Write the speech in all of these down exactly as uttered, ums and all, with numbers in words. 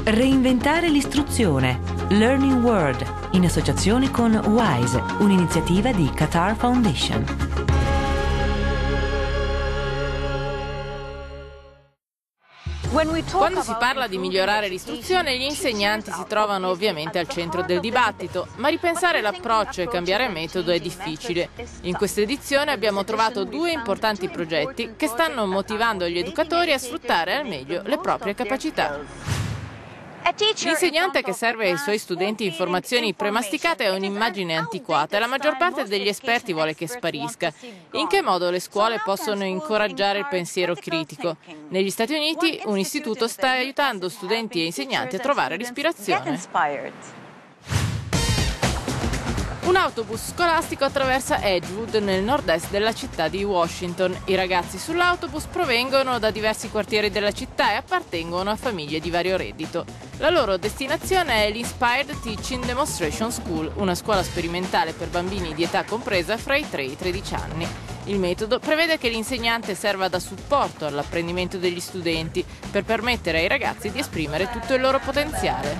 Reinventare l'istruzione. Learning World, in associazione con WISE, un'iniziativa di Qatar Foundation. Quando si parla di migliorare l'istruzione, gli insegnanti si trovano ovviamente al centro del dibattito, ma ripensare l'approccio e cambiare metodo è difficile. In questa edizione abbiamo trovato due importanti progetti che stanno motivando gli educatori a sfruttare al meglio le proprie capacità. L'insegnante che serve ai suoi studenti informazioni premasticate è un'immagine antiquata e la maggior parte degli esperti vuole che sparisca. In che modo le scuole possono incoraggiare il pensiero critico? Negli Stati Uniti un istituto sta aiutando studenti e insegnanti a trovare l'ispirazione. Un autobus scolastico attraversa Edgewood nel nord-est della città di Washington. I ragazzi sull'autobus provengono da diversi quartieri della città e appartengono a famiglie di vario reddito. La loro destinazione è l'Inspired Teaching Demonstration School, una scuola sperimentale per bambini di età compresa fra i tre e i tredici anni. Il metodo prevede che l'insegnante serva da supporto all'apprendimento degli studenti per permettere ai ragazzi di esprimere tutto il loro potenziale.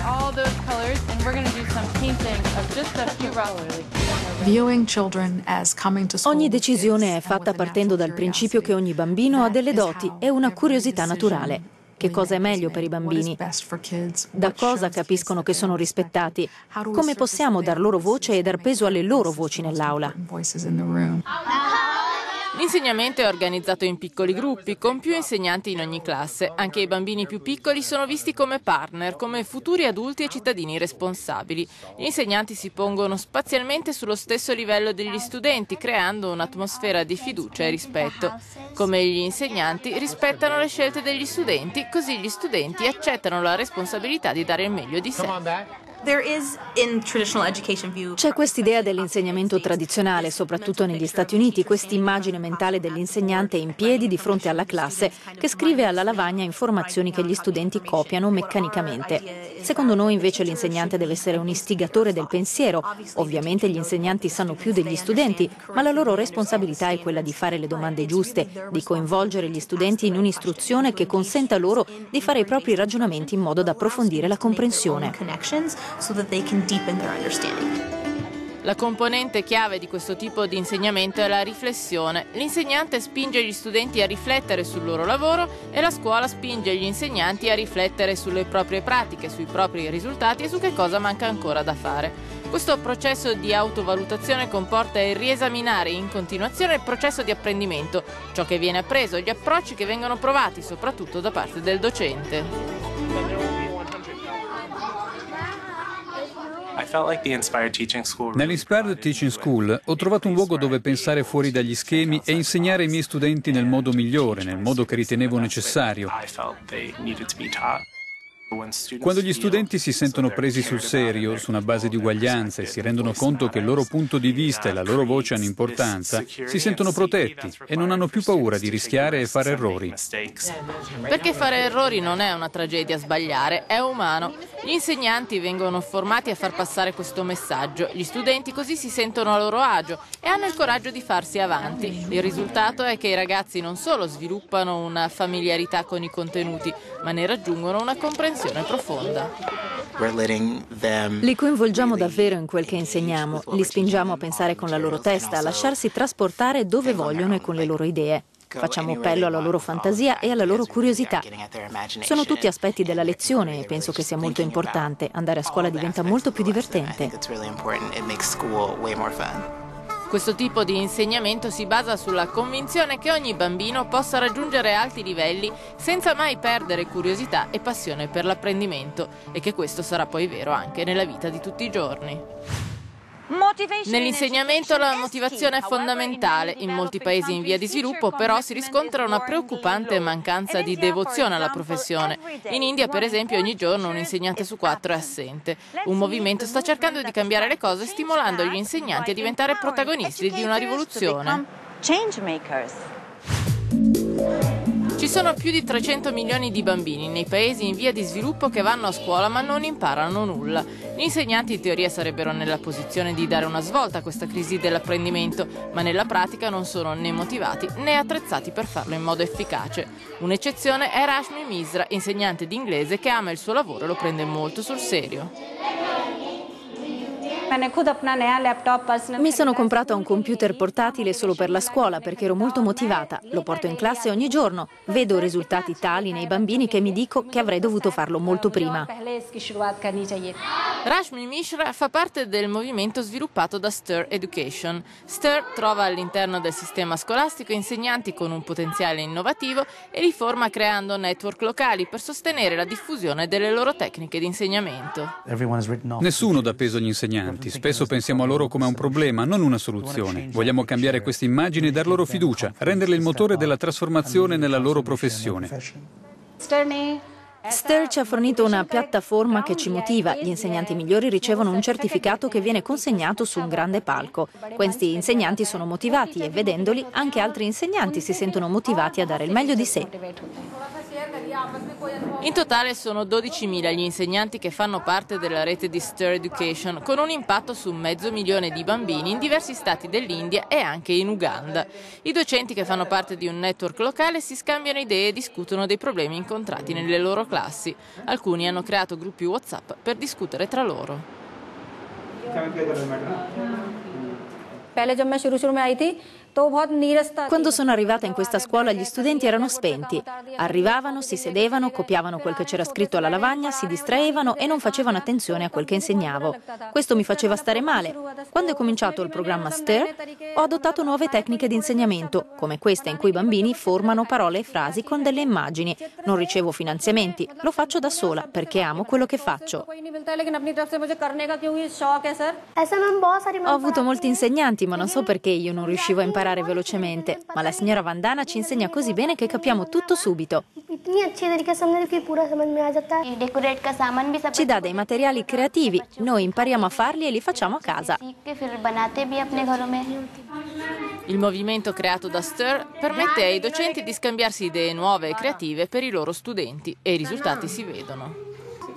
Ogni decisione è fatta partendo dal principio che ogni bambino ha delle doti e una curiosità naturale. Che cosa è meglio per i bambini? Da cosa capiscono che sono rispettati? Come possiamo dar loro voce e dar peso alle loro voci nell'aula? L'insegnamento è organizzato in piccoli gruppi, con più insegnanti in ogni classe. Anche i bambini più piccoli sono visti come partner, come futuri adulti e cittadini responsabili. Gli insegnanti si pongono spazialmente sullo stesso livello degli studenti, creando un'atmosfera di fiducia e rispetto. Come gli insegnanti rispettano le scelte degli studenti, così gli studenti accettano la responsabilità di dare il meglio di sé. C'è quest'idea dell'insegnamento tradizionale, soprattutto negli Stati Uniti, quest'immagine mentale dell'insegnante in piedi di fronte alla classe che scrive alla lavagna informazioni che gli studenti copiano meccanicamente. Secondo noi invece l'insegnante deve essere un istigatore del pensiero. Ovviamente gli insegnanti sanno più degli studenti, ma la loro responsabilità è quella di fare le domande giuste, di coinvolgere gli studenti in un'istruzione che consenta loro di fare i propri ragionamenti in modo da approfondire la comprensione. La componente chiave di questo tipo di insegnamento è la riflessione. L'insegnante spinge gli studenti a riflettere sul loro lavoro e la scuola spinge gli insegnanti a riflettere sulle proprie pratiche, sui propri risultati e su che cosa manca ancora da fare. Questo processo di autovalutazione comporta il riesaminare in continuazione il processo di apprendimento, ciò che viene appreso, gli approcci che vengono provati, soprattutto da parte del docente. Nell'Inspired Teaching School ho trovato un luogo dove pensare fuori dagli schemi e insegnare ai miei studenti nel modo migliore, nel modo che ritenevo necessario. Quando gli studenti si sentono presi sul serio, su una base di uguaglianza e si rendono conto che il loro punto di vista e la loro voce hanno importanza, si sentono protetti e non hanno più paura di rischiare e fare errori. Perché fare errori non è una tragedia, sbagliare è umano. Gli insegnanti vengono formati a far passare questo messaggio. Gli studenti così si sentono a loro agio e hanno il coraggio di farsi avanti. Il risultato è che i ragazzi non solo sviluppano una familiarità con i contenuti, ma ne raggiungono una comprensione profonda. Li coinvolgiamo davvero in quel che insegniamo, li spingiamo a pensare con la loro testa, a lasciarsi trasportare dove vogliono e con le loro idee. Facciamo appello alla loro fantasia e alla loro curiosità. Sono tutti aspetti della lezione e penso che sia molto importante. Andare a scuola diventa molto più divertente. Questo tipo di insegnamento si basa sulla convinzione che ogni bambino possa raggiungere alti livelli senza mai perdere curiosità e passione per l'apprendimento e che questo sarà poi vero anche nella vita di tutti i giorni. Nell'insegnamento la motivazione è fondamentale. In molti paesi in via di sviluppo però si riscontra una preoccupante mancanza di devozione alla professione. In India, per esempio, ogni giorno un insegnante su quattro è assente. Un movimento sta cercando di cambiare le cose stimolando gli insegnanti a diventare protagonisti di una rivoluzione. Ci sono più di trecento milioni di bambini nei paesi in via di sviluppo che vanno a scuola ma non imparano nulla. Gli insegnanti in teoria sarebbero nella posizione di dare una svolta a questa crisi dell'apprendimento, ma nella pratica non sono né motivati né attrezzati per farlo in modo efficace. Un'eccezione è Rashmi Misra, insegnante di inglese che ama il suo lavoro e lo prende molto sul serio. Mi sono comprata un computer portatile solo per la scuola perché ero molto motivata. Lo porto in classe ogni giorno. Vedo risultati tali nei bambini che mi dico che avrei dovuto farlo molto prima. Rashmi Misra fa parte del movimento sviluppato da Stir Education. Stir trova all'interno del sistema scolastico insegnanti con un potenziale innovativo e li forma creando network locali per sostenere la diffusione delle loro tecniche di insegnamento. Nessuno dà peso agli insegnanti. Spesso pensiamo a loro come a un problema, non una soluzione. Vogliamo cambiare questa immagine e dar loro fiducia, renderle il motore della trasformazione nella loro professione. Stir ci ha fornito una piattaforma che ci motiva. Gli insegnanti migliori ricevono un certificato che viene consegnato su un grande palco. Questi insegnanti sono motivati e vedendoli anche altri insegnanti si sentono motivati a dare il meglio di sé. In totale sono dodicimila gli insegnanti che fanno parte della rete di Stir Education, con un impatto su mezzo milione di bambini in diversi stati dell'India e anche in Uganda. I docenti che fanno parte di un network locale si scambiano idee e discutono dei problemi incontrati nelle loro classi. Alcuni hanno creato gruppi WhatsApp per discutere tra loro. Quando sono arrivata in questa scuola gli studenti erano spenti. Arrivavano, si sedevano, copiavano quel che c'era scritto alla lavagna, si distraevano e non facevano attenzione a quel che insegnavo. Questo mi faceva stare male. Quando è cominciato il programma Stir, ho adottato nuove tecniche di insegnamento, come questa in cui i bambini formano parole e frasi con delle immagini. Non ricevo finanziamenti, lo faccio da sola perché amo quello che faccio. Ho avuto molti insegnanti, ma non so perché io non riuscivo a imparare velocemente, ma la signora Vandana ci insegna così bene che capiamo tutto subito. Ci dà dei materiali creativi, noi impariamo a farli e li facciamo a casa. Il movimento creato da Stir permette ai docenti di scambiarsi idee nuove e creative per i loro studenti e i risultati si vedono.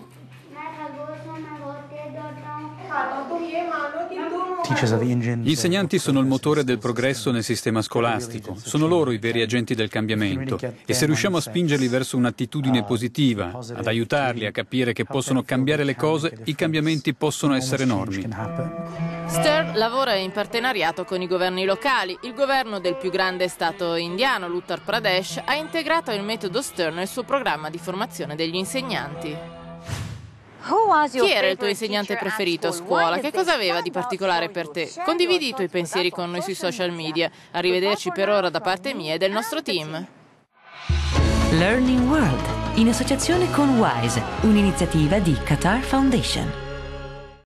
Gli insegnanti sono il motore del progresso nel sistema scolastico, sono loro i veri agenti del cambiamento e se riusciamo a spingerli verso un'attitudine positiva, ad aiutarli a capire che possono cambiare le cose, i cambiamenti possono essere enormi. Stir lavora in partenariato con i governi locali. Il governo del più grande stato indiano, l'Uttar Pradesh, ha integrato il metodo Stir nel suo programma di formazione degli insegnanti. Chi era il tuo insegnante preferito a scuola? Che cosa aveva di particolare per te? Condividi i tuoi pensieri con noi sui social media. Arrivederci per ora da parte mia e del nostro team. Learning World, in associazione con WISE, un'iniziativa di Qatar Foundation.